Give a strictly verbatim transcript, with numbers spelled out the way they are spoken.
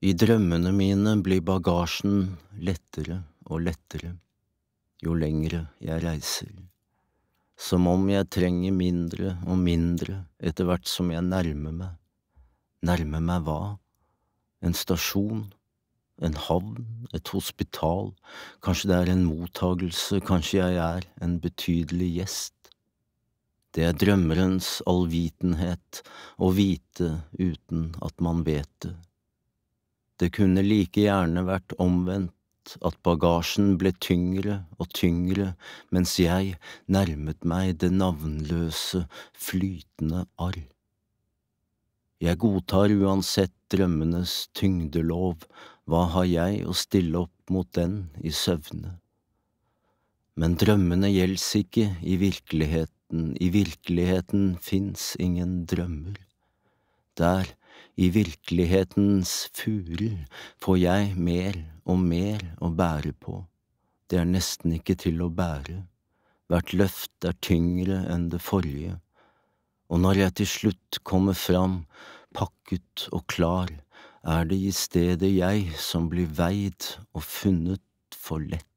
I drømmene mine blir bagasjen lettere og lettere jo lengre jeg reiser, som om jeg trenger mindre og mindre etter hvert som jeg nærmer meg. Nærmer meg hva? En stasjon? En havn? Et hospital? Kanskje det er en mottagelse, kanskje jeg er en betydelig gjest. Det er drømmerens allvitenhet å vite uten at man vet det. Det kunne like gjerne vært omvendt, at bagasjen ble tyngre og tyngre mens jeg nærmet meg det navnløse, flytende arr. Jeg godtar uansett drømmenes tyngdelov, hva har jeg å stille opp mot den i søvne? Men drømmene gjelds ikke i virkeligheten, i virkeligheten finnes ingen drømmer. Der, i virkelighetens furer, får jeg mer og mer å bære på. Det er nesten ikke til å bære. Hvert løft er tyngre enn det forrige. Og når jeg til slutt kommer fram, pakket og klar, er det i stedet jeg som blir veid og funnet for lett.